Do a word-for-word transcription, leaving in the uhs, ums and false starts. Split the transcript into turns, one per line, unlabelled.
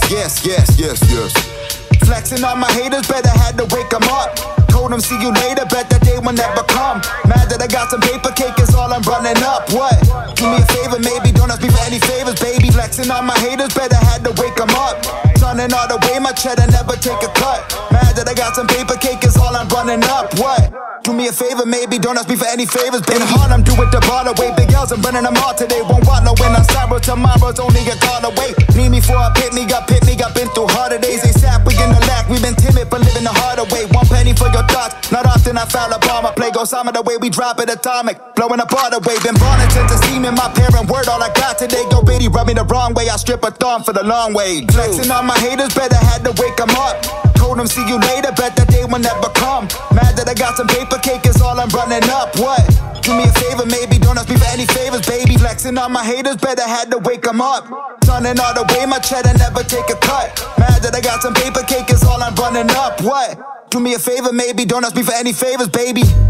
Yes, yes, yes, yes. Flexing on my haters, better had to wake them up. Told them see you later, bet that day will never come. Mad that I got some paper cake is all I'm running up. What? Do me a favor, maybe don't ask me for any favors, baby. Flexing on my haters, better had to wake them up. Turning all the way, my cheddar never take a cut. Mad that I got some paper cake is all I'm running up. What? Do me a favor, maybe don't ask me for any favors, baby. In Harlem, do it the bar away. Big L's, I'm running them all today. Won't want no win on sorrow, tomorrow's only a call away. Need me for a pit me, got pit me, got been through harder days. They sap, we in the lack, we been timid, but living the harder way. One penny for your thoughts, not often I foul a bomb. I play goes some of the way we drop it atomic, blowing apart the way. Been born since a semen, my parent word, all I got today. Go bitty, rub me the wrong way, I strip a thumb for the long way. Flexing on my haters, better had to wake them up. Told them see you later, bet that day will never come. Mad that I got some paper cake is all I'm running up. What? Do me a favor, maybe don't ask me for any favors, baby. Flexing on my haters, better had to wake them up. Turning all the way, my cheddar never take a cut. Mad that I got some paper cake is all I'm running up. What? Do me a favor, maybe don't ask me for any favors, baby.